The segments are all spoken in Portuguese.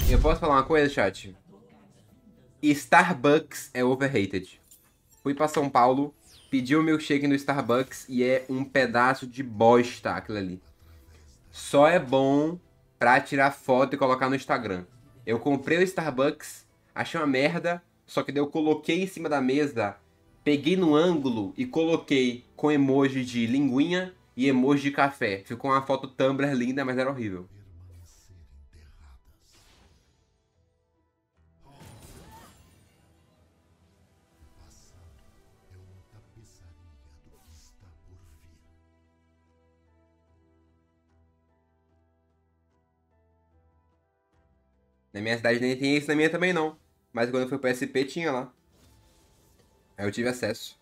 Eu posso falar uma coisa, chat? Starbucks é overrated. Fui pra São Paulo, pedi um milkshake no Starbucks e é um pedaço de bosta aquilo ali. Só é bom pra tirar foto e colocar no Instagram. Eu comprei o Starbucks, achei uma merda, só que daí eu coloquei em cima da mesa, peguei no ângulo e coloquei com emoji de linguinha e emoji de café. Ficou uma foto Tumblr linda, mas era horrível. Na minha cidade nem tem isso, na minha também não. Mas quando eu fui pro SP tinha lá. Aí eu tive acesso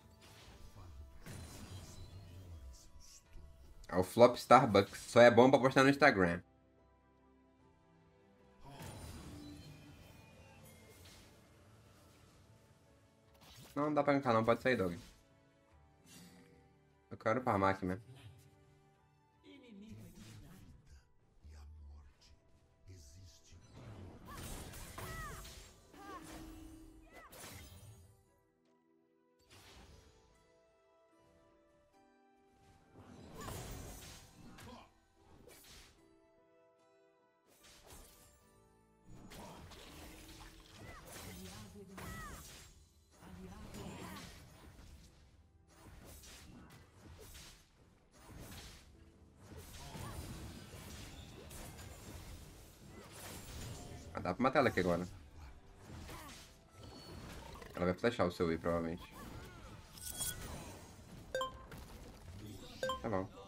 ao Flop Starbucks. Só é bom pra postar no Instagram. Não dá pra gankar não, pode sair, dog. Eu quero farmar aqui mesmo. Ah, dá pra matar ela aqui agora. Ela vai flashar o seu I, provavelmente. Tá bom.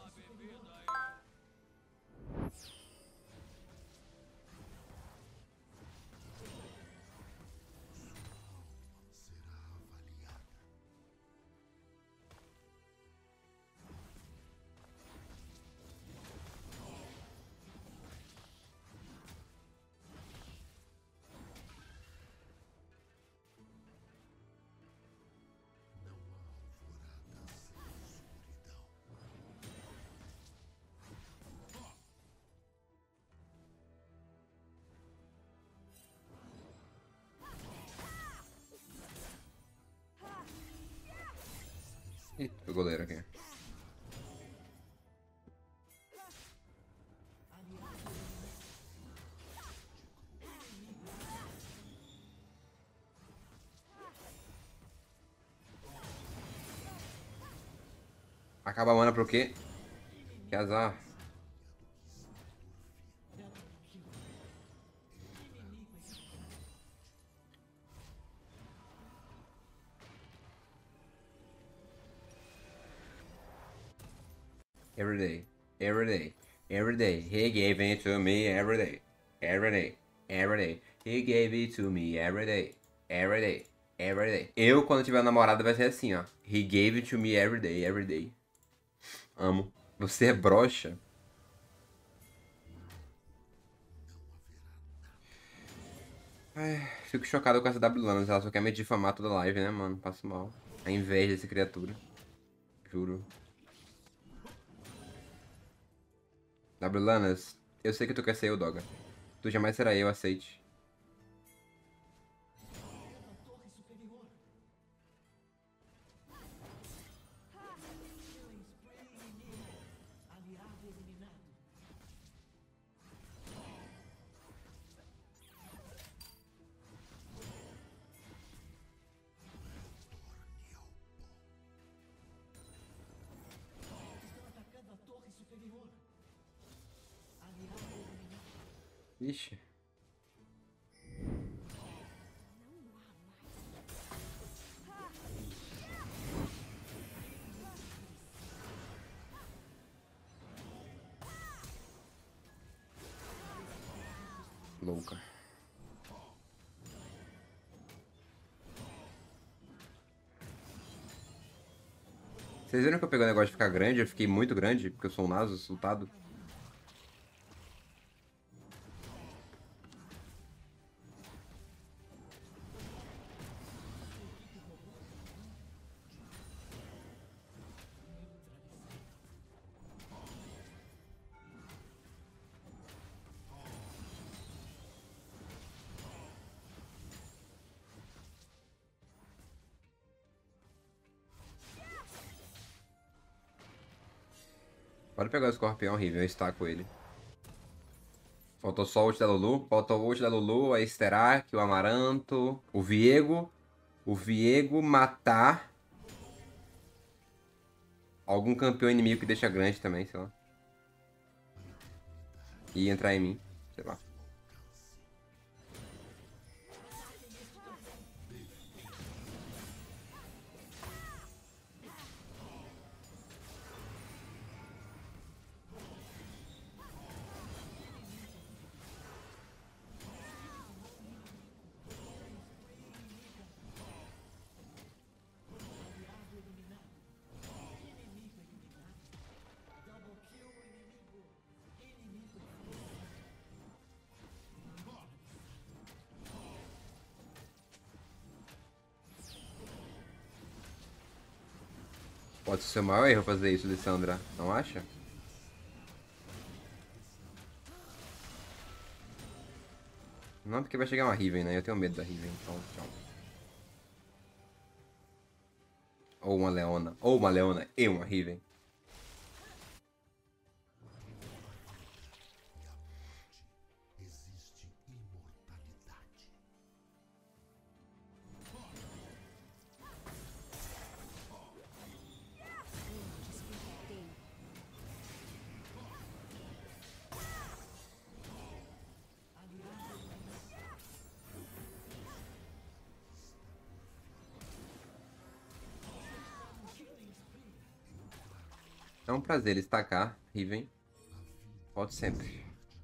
Ih, o goleiro aqui. Acaba a mana pro quê? Que azar. Every day. Every day. Every day. He gave it to me every day. Every day. Every day. He gave it to me every day. Every day. Every day. Eu, quando tiver namorada, vai ser assim, ó. He gave it to me every day. Every day. Amo. Você é broxa? Ai, fico chocado com essa W Lanos. Ela só quer me difamar toda live, né, mano? Passo mal. A inveja dessa criatura. Juro. W Lanas, eu sei que tu quer ser eu, Doga. Tu jamais será eu, aceite. Ixi. Louca. Vocês viram que eu peguei o negócio de ficar grande? Eu fiquei muito grande, porque eu sou um naso, sultado. Pode pegar o escorpião, Riven, eu estaco ele. Faltou só o ult da Lulu. Faltou o ult da Lulu, a Sterak, o Amaranto, o Viego. O Viego matar algum campeão inimigo que deixa grande também, sei lá. E entrar em mim, sei lá. Pode ser o maior erro fazer isso, Lissandra. Não acha? Não, porque vai chegar uma Riven, né? Eu tenho medo da Riven, então tchau. Ou uma Leona. Ou uma Leona e uma Riven. É um prazer estacar, Riven. Pode sempre.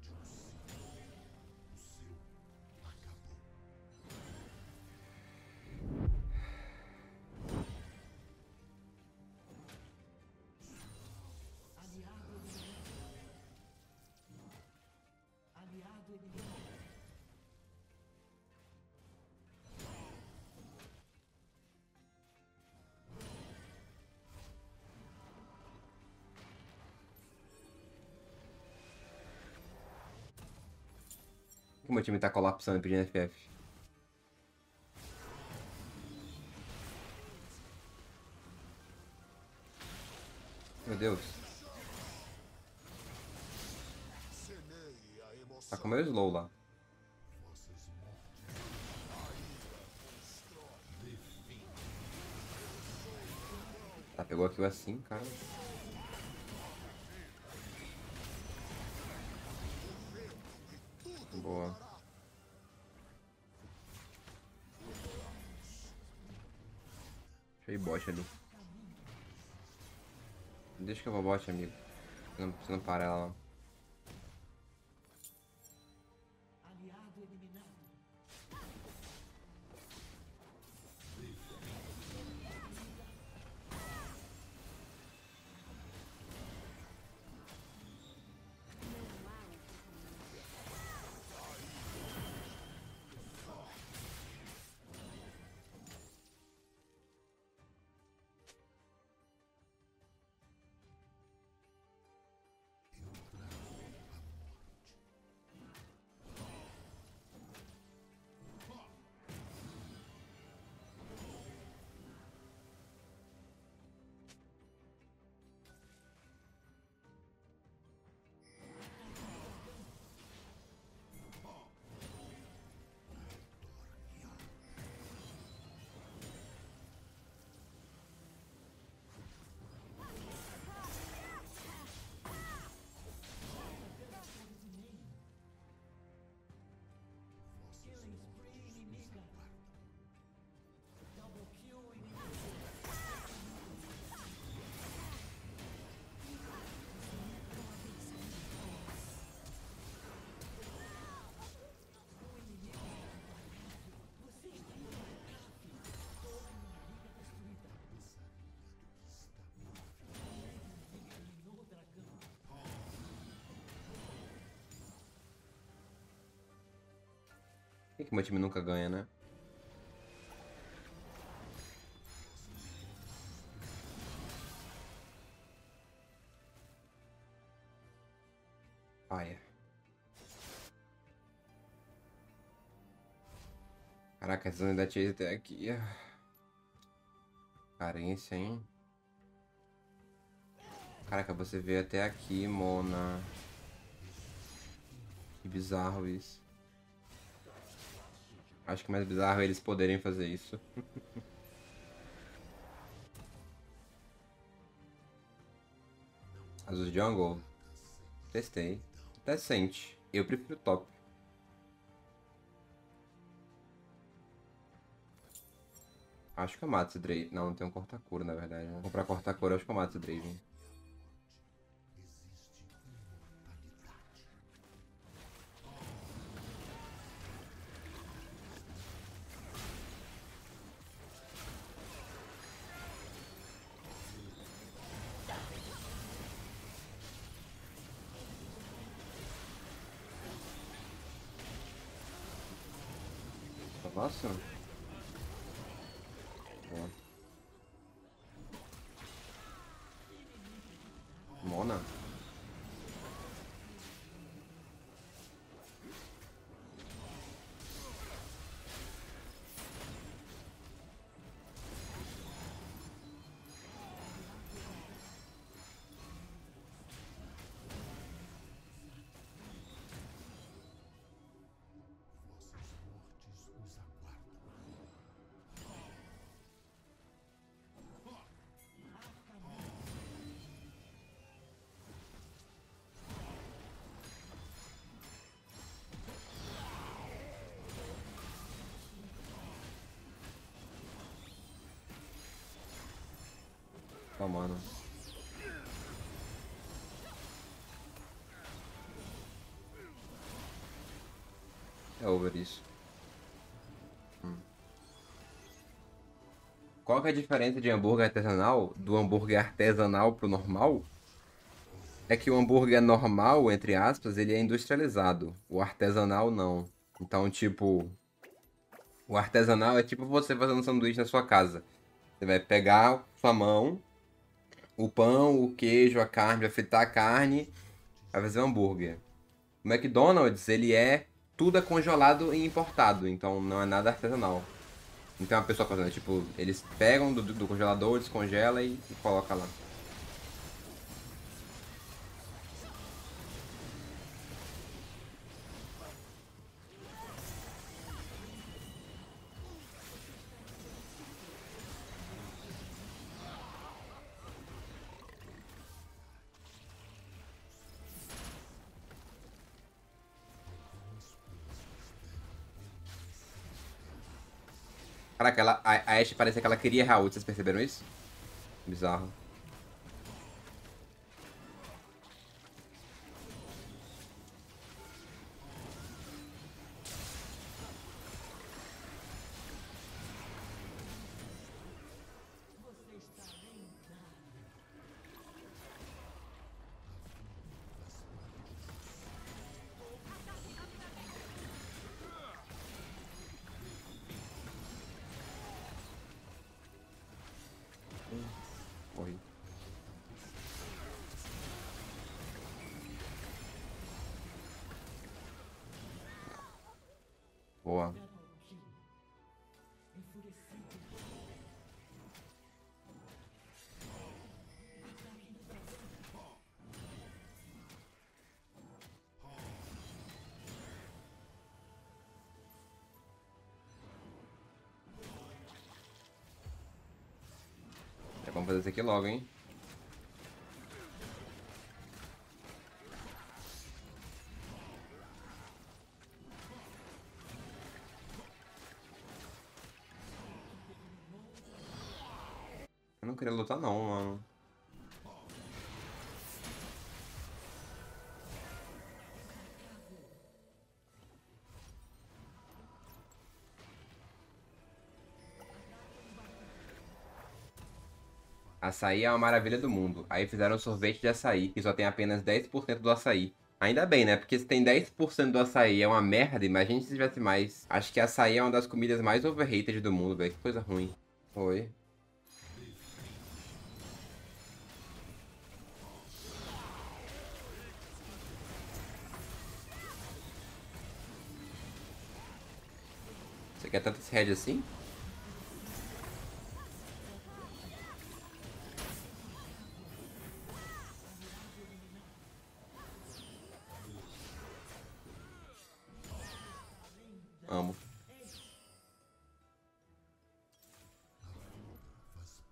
Por que meu time tá colapsando e pedindo FF? Meu Deus. Tá com o meu slow lá. Tá, pegou aquilo assim, cara. Boa. Deixa eu ir bot ali. Deixa que eu vou bot, amigo. Você não para ela, não. Por que meu time nunca ganha, né? Paia. Caraca, essa unidade chase até aqui. Carência, hein? Caraca, você veio até aqui, Mona. Que bizarro isso. Acho que mais bizarro é eles poderem fazer isso. Azul Jungle. Testei. Decente. Eu prefiro top. Acho que eu mato esse Draven. Não, não tem um corta-cura, na verdade. Vou comprar corta-cura, acho que eu mato esse Draven. Nossa. Boa. Mona. Ó, mano. É over isso. Qual que é a diferença de hambúrguer artesanal do hambúrguer artesanal pro normal? É que o hambúrguer normal, entre aspas, ele é industrializado. O artesanal não. Então, tipo, o artesanal é tipo você fazendo um sanduíche na sua casa. Você vai pegar sua mão, o pão, o queijo, a carne, vai fritar a carne, vai fazer um hambúrguer. O McDonald's, ele é tudo é congelado e importado, então não é nada artesanal. Então a pessoa fazendo, tipo, eles pegam do congelador, descongela e coloca lá. Caraca, a Ashe parecia que ela queria errar ult, vocês perceberam isso? Bizarro. Morri. Boa. Vamos fazer isso aqui logo, hein? Eu não queria lutar não, mano. Açaí é uma maravilha do mundo. Aí fizeram sorvete de açaí, que só tem apenas 10% do açaí. Ainda bem, né? Porque se tem 10% do açaí é uma merda, imagine se tivesse mais. Acho que açaí é uma das comidas mais overrated do mundo, velho. Que coisa ruim. Oi. Você quer tanto esse head assim?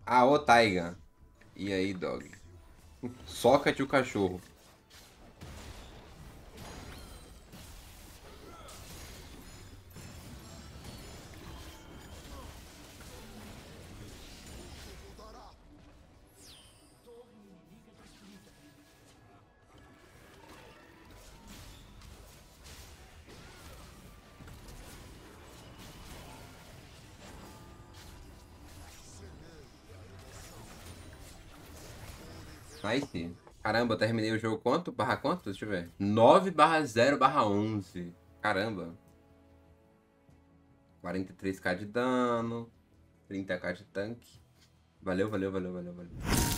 Ah, ô Taiga. E aí, dog? Soca-te o cachorro. Nice. Caramba, eu terminei o jogo quanto? Barra quanto? Deixa eu ver. 9/0/11. Caramba. 43k de dano. 30k de tanque. Valeu, valeu, valeu, valeu, valeu.